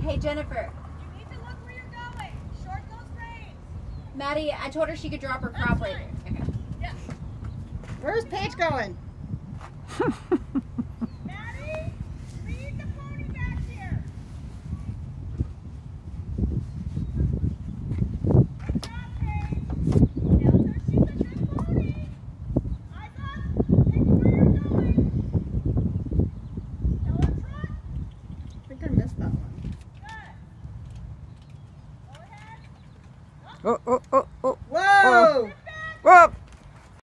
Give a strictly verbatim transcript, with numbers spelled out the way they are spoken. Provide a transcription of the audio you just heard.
Hey, Jennifer. You need to look where you're going. Short those reins. Maddie, I told her she could drop her crop later. Okay. Yeah. Where's Paige going? Maddie, lead the pony back here. Good job, Paige. Tell her she's a good pony. Eyes up. Take where you're going. Tell her trot. I think I missed that one. Good. Go ahead. Oh, oh.